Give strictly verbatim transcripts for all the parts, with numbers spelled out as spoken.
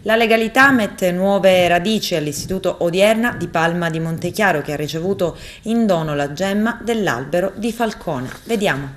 La legalità mette nuove radici all'Istituto Odierna di Palma di Montechiaro, che ha ricevuto in dono la gemma dell'albero di Falcone. Vediamo.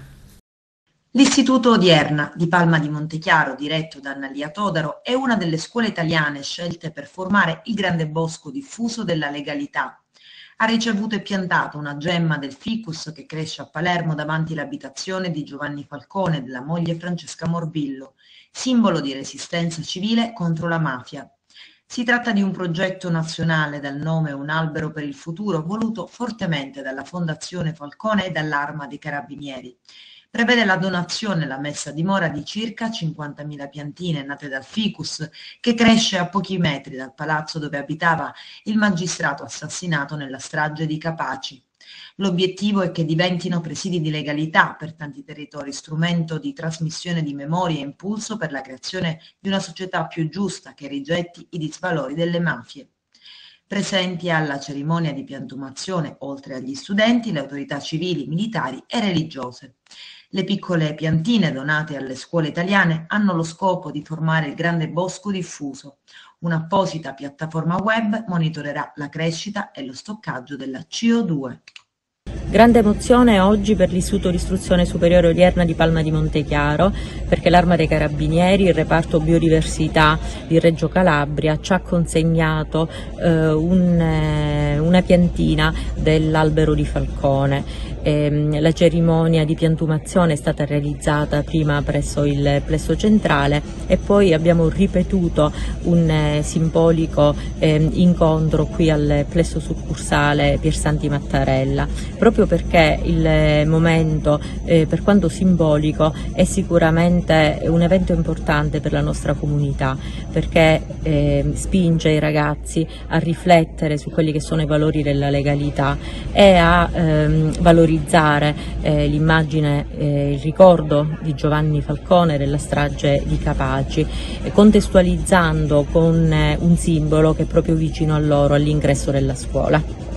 L'Istituto Odierna di Palma di Montechiaro, diretto da Annalia Todaro, è una delle scuole italiane scelte per formare il grande bosco diffuso della legalità. Ha ricevuto e piantato una gemma del ficus che cresce a Palermo davanti all'abitazione di Giovanni Falcone e della moglie Francesca Morbillo, simbolo di resistenza civile contro la mafia. Si tratta di un progetto nazionale dal nome Un albero per il futuro, voluto fortemente dalla Fondazione Falcone e dall'Arma dei Carabinieri. Prevede la donazione e la messa a dimora di circa cinquantamila piantine nate dal ficus, che cresce a pochi metri dal palazzo dove abitava il magistrato assassinato nella strage di Capaci. L'obiettivo è che diventino presidi di legalità per tanti territori, strumento di trasmissione di memoria e impulso per la creazione di una società più giusta che rigetti i disvalori delle mafie. Presenti alla cerimonia di piantumazione, oltre agli studenti, le autorità civili, militari e religiose. Le piccole piantine donate alle scuole italiane hanno lo scopo di formare il grande bosco diffuso. Un'apposita piattaforma web monitorerà la crescita e lo stoccaggio della C O due. Grande emozione oggi per l'Istituto di Istruzione Superiore Odierna di Palma di Montechiaro, perché l'Arma dei Carabinieri, il reparto Biodiversità di Reggio Calabria, ci ha consegnato eh, un, eh, una piantina dell'albero di Falcone. Eh, la cerimonia di piantumazione è stata realizzata prima presso il plesso centrale e poi abbiamo ripetuto un eh, simbolico eh, incontro qui al plesso succursale Piersanti Mattarella, proprio perché il momento, eh, per quanto simbolico, è sicuramente un evento importante per la nostra comunità, perché eh, spinge i ragazzi a riflettere su quelli che sono i valori della legalità e a ehm, valorizzare eh, l'immagine, eh, il ricordo di Giovanni Falcone della strage di Capaci, eh, contestualizzando con eh, un simbolo che è proprio vicino a loro all'ingresso della scuola.